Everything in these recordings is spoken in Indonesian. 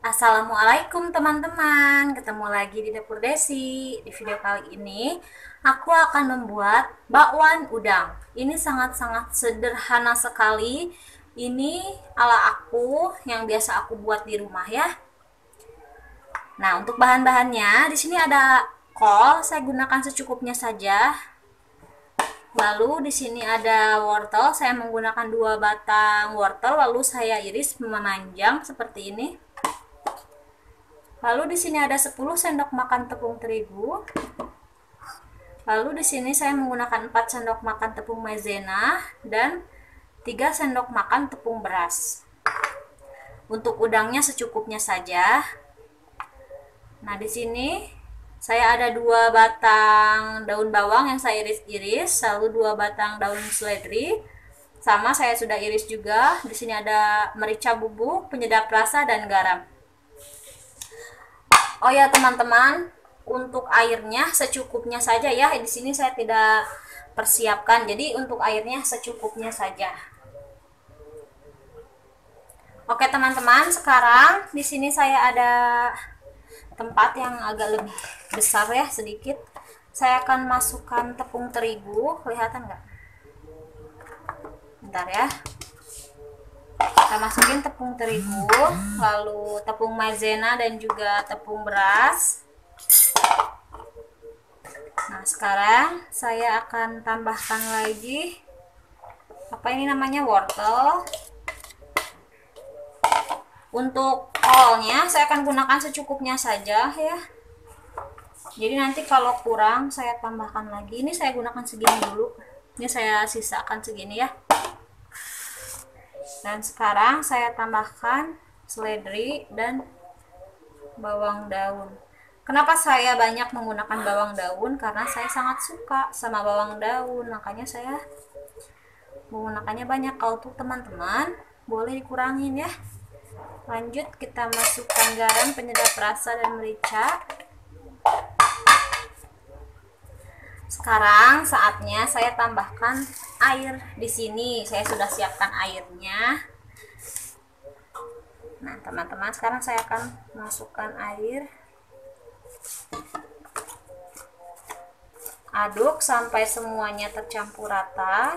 Assalamualaikum teman-teman, ketemu lagi di Dapur Desi. Di video kali ini aku akan membuat bakwan udang. Ini sangat-sangat sederhana sekali. Ini ala aku yang biasa aku buat di rumah ya. Nah, untuk bahan-bahannya di sini ada kol, saya gunakan secukupnya saja. Lalu di sini ada wortel, saya menggunakan 2 batang wortel lalu saya iris memanjang seperti ini. Lalu di sini ada 10 sendok makan tepung terigu. Lalu di sini saya menggunakan 4 sendok makan tepung maizena dan 3 sendok makan tepung beras. Untuk udangnya secukupnya saja. Nah, di sini saya ada 2 batang daun bawang yang saya iris-iris, lalu 2 batang daun seledri. Sama saya sudah iris juga. Di sini ada merica bubuk, penyedap rasa dan garam. Oh ya teman-teman, untuk airnya secukupnya saja ya. Di sini saya tidak persiapkan, jadi untuk airnya secukupnya saja. Oke teman-teman, sekarang di sini saya ada tempat yang agak lebih besar ya sedikit. Saya akan masukkan tepung terigu, kelihatan nggak? Bentar ya. Kita masukin tepung terigu, lalu tepung maizena dan juga tepung beras. Nah, sekarang saya akan tambahkan lagi apa ini namanya, wortel. Untuk kolnya saya akan gunakan secukupnya saja ya. Jadi nanti kalau kurang saya tambahkan lagi. Ini saya gunakan segini dulu. Ini saya sisakan segini ya. Dan sekarang saya tambahkan seledri dan bawang daun. Kenapa saya banyak menggunakan bawang daun? Karena saya sangat suka sama bawang daun, makanya saya menggunakannya banyak. Kalau untuk teman-teman boleh dikurangin ya. Lanjut kita masukkan garam, penyedap rasa dan merica. Sekarang saatnya saya tambahkan air. Di sini saya sudah siapkan airnya. Nah, teman-teman, sekarang saya akan masukkan air. Aduk sampai semuanya tercampur rata.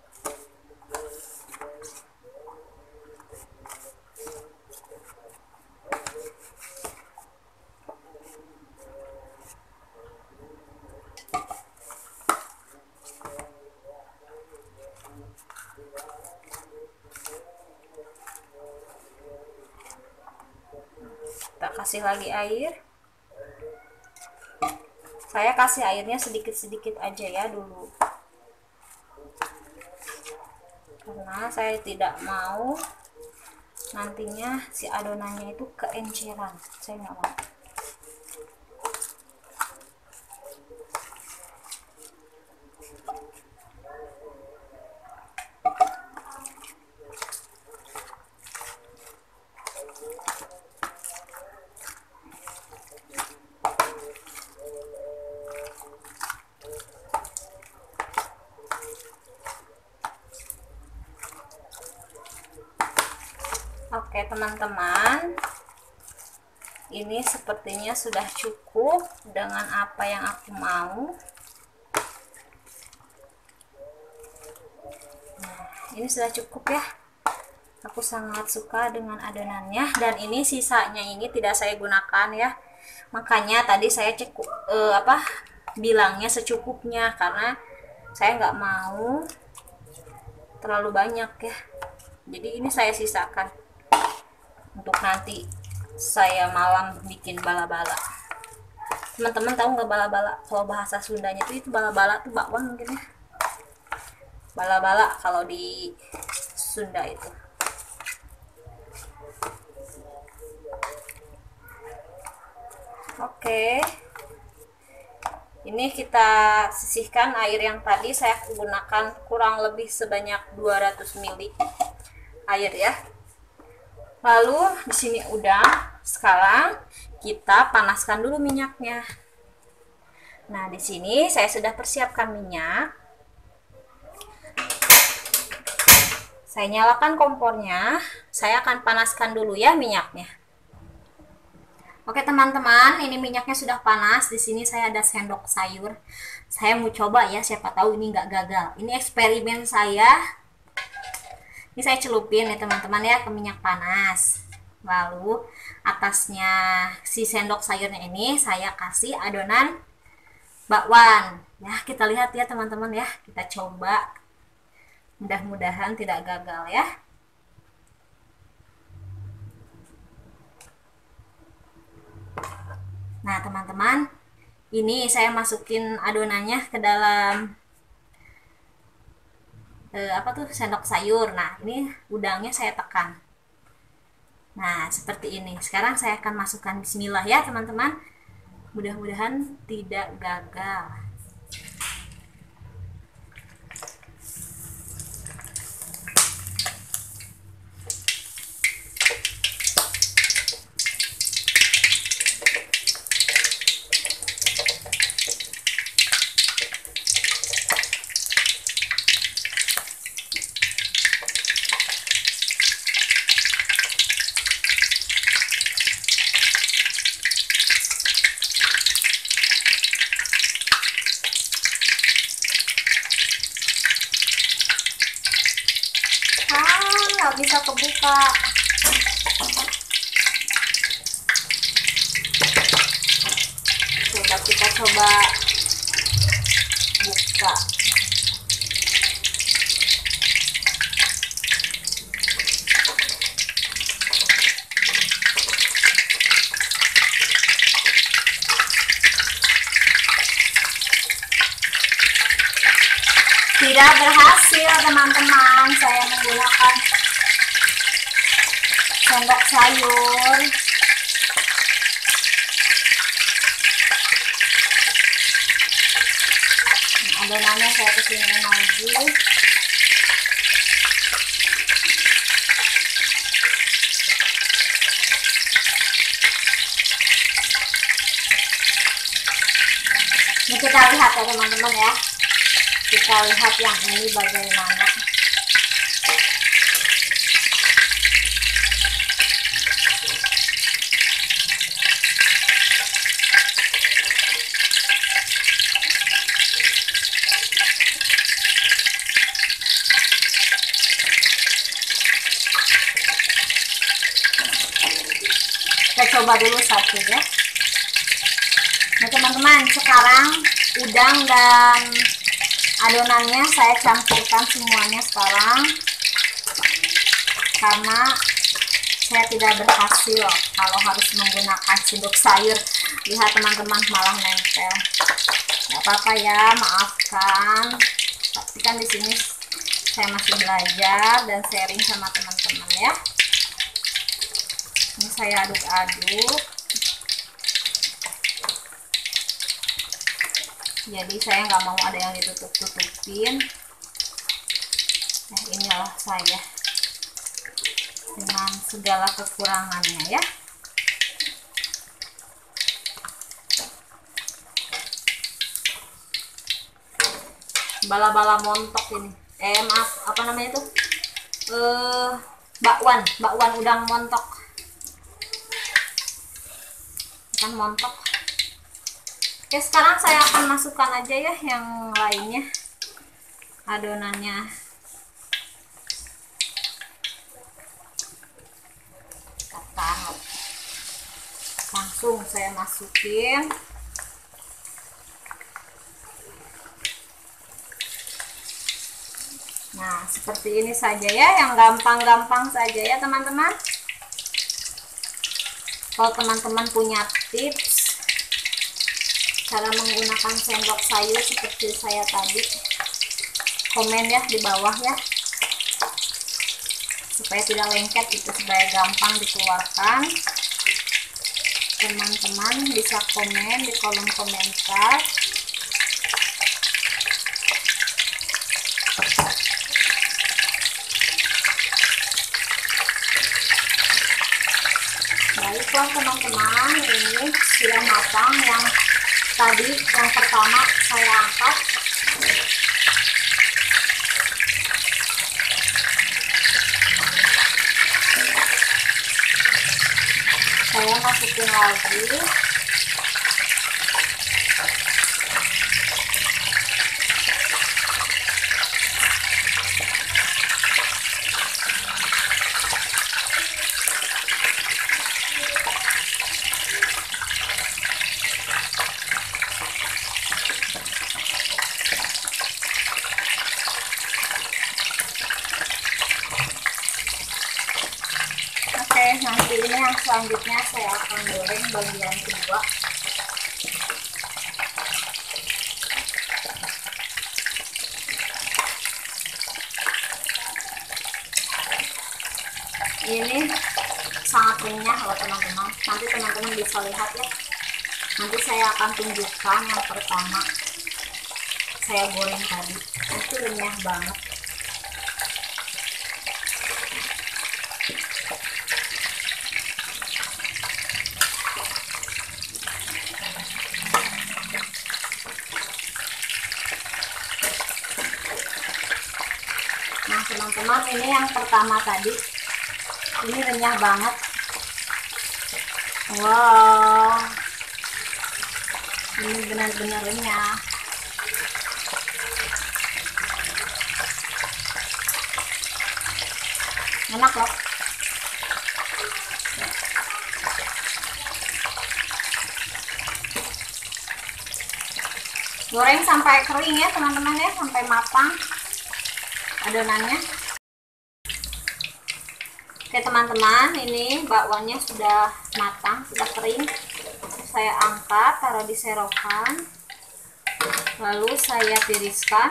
Kita kasih lagi air. Saya kasih airnya sedikit-sedikit aja ya dulu, karena saya tidak mau nantinya si adonannya itu keenceran. Saya nggak mau. Oke teman-teman, ini sepertinya sudah cukup dengan apa yang aku mau. Nah, ini sudah cukup ya. Aku sangat suka dengan adonannya, dan ini sisanya ini tidak saya gunakan ya. Makanya tadi saya cek bilangnya secukupnya, karena saya nggak mau terlalu banyak ya. Jadi ini saya sisakan untuk nanti saya malam bikin bala-bala. Teman-teman tahu nggak bala-bala? Kalau bahasa Sundanya itu bala-bala tuh bakwan mungkin ya. Bala-bala kalau di Sunda itu. Oke. Ini kita sisihkan air yang tadi saya gunakan kurang lebih sebanyak 200 ml air ya. Lalu di sini udah. Sekarang kita panaskan dulu minyaknya. Nah, di sini saya sudah persiapkan minyak. Saya nyalakan kompornya. Saya akan panaskan dulu ya minyaknya. Oke teman-teman, ini minyaknya sudah panas. Di sini saya ada sendok sayur. Saya mau coba ya, siapa tahu ini nggak gagal. Ini eksperimen saya. Ini saya celupin ya teman-teman ya ke minyak panas. Lalu atasnya si sendok sayurnya ini saya kasih adonan bakwan. Ya kita lihat ya teman-teman ya. Kita coba. Mudah-mudahan tidak gagal ya. Nah teman-teman, ini saya masukin adonannya ke dalam apa tuh sendok sayur. Nah ini udangnya saya tekan. Nah seperti ini. Sekarang saya akan masukkan bismillah ya teman-teman. Mudah-mudahan tidak gagal. Nggak bisa kebuka. Coba kita coba buka. Tidak berhasil teman-teman, saya menggunakan sendok sayur. Adonannya saya kesini lagi. Ini kita lihat ya teman-teman ya. Kita lihat yang ini bagaimana. Kita coba dulu satu ya. Nah teman-teman, sekarang udang dan adonannya saya campurkan semuanya sekarang, karena saya tidak berhasil kalau harus menggunakan sendok sayur. Lihat teman-teman, malah nempel. Gak apa-apa ya, maafkan. Tapi kan di sini saya masih belajar dan sharing sama teman-teman ya. Ini saya aduk-aduk. Jadi saya nggak mau ada yang ditutup-tutupin. Nah inilah saya dengan segala kekurangannya ya. Bala-bala montok ini. Maaf, apa namanya itu? Bakwan udang montok. Kan montok. Oke, sekarang saya akan masukkan aja ya yang lainnya, adonannya. Kita taruh. Langsung saya masukin. Nah, seperti ini saja ya, yang gampang-gampang saja ya teman-teman. Kalau teman-teman punya tips cara menggunakan sendok sayur seperti saya tadi, komen ya di bawah ya, supaya tidak lengket gitu, supaya gampang dikeluarkan. Teman-teman bisa komen di kolom komentar. Baiklah teman-teman, ini sudah matang. Yang tadi yang pertama saya angkat. Saya masukin lagi. Oke, nanti ini yang selanjutnya saya akan goreng bagian kedua. Ini sangat renyah loh teman-teman. Nanti teman-teman bisa lihat ya. Nanti saya akan tunjukkan yang pertama saya goreng tadi. Itu renyah banget. Nah teman-teman, ini yang pertama tadi, ini renyah banget. Wow, ini benar-benar renyah. Enak loh. Goreng sampai kering ya teman-teman ya, sampai matang adonannya. Oke teman-teman, ini bakwannya sudah matang, sudah kering. Saya angkat, taruh di serokan, lalu saya tiriskan.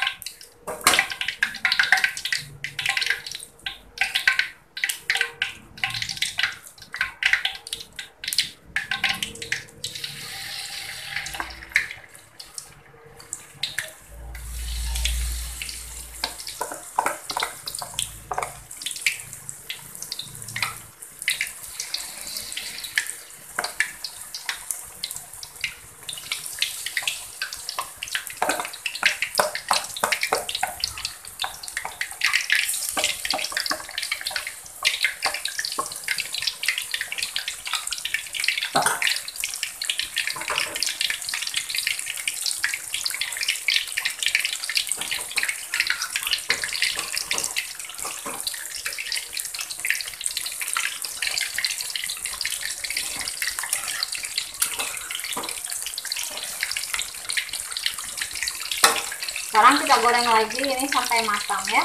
Sekarang kita goreng lagi ini sampai matang ya.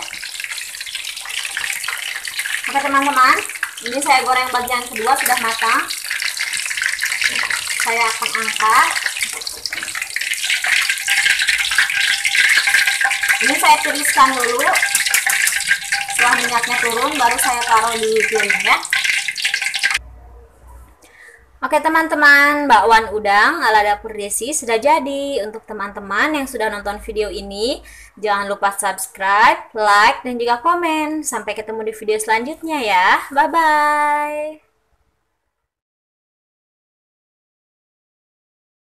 Oke teman-teman, ini saya goreng bagian kedua sudah matang. Saya akan angkat. Ini saya tiriskan dulu. Setelah minyaknya turun, baru saya taruh di piring ya. Oke teman-teman, bakwan udang ala dapur Desi sudah jadi. Untuk teman-teman yang sudah nonton video ini, jangan lupa subscribe, like, dan juga komen. Sampai ketemu di video selanjutnya ya. Bye-bye.